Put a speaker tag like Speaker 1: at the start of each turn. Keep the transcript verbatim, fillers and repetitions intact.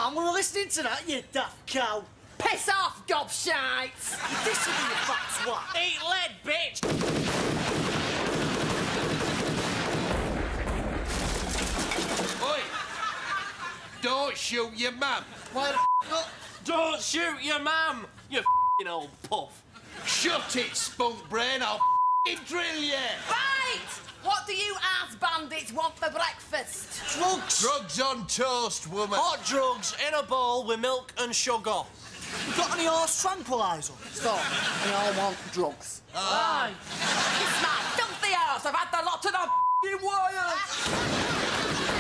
Speaker 1: And we were listening to that, you daft cow.
Speaker 2: Piss off, gobshites!
Speaker 1: This will be a fat twat.
Speaker 2: Eat lead, bitch!
Speaker 3: Oi! Don't shoot your mum.
Speaker 1: Why the f***
Speaker 2: Don't shoot your mum, you f***ing old puff.
Speaker 3: Shut it, spunk brain. I'll f***ing drill you.
Speaker 2: Right! What do you ass bandits want for breakfast?
Speaker 1: Drugs.
Speaker 3: Drugs on toast, woman.
Speaker 2: Hot drugs in a bowl with milk and sugar.
Speaker 1: You got any horse tranquilizer?
Speaker 4: Stop. We all want drugs.
Speaker 2: Aye. Kiss my filthy ass. I've had the lot of the f***ing wires.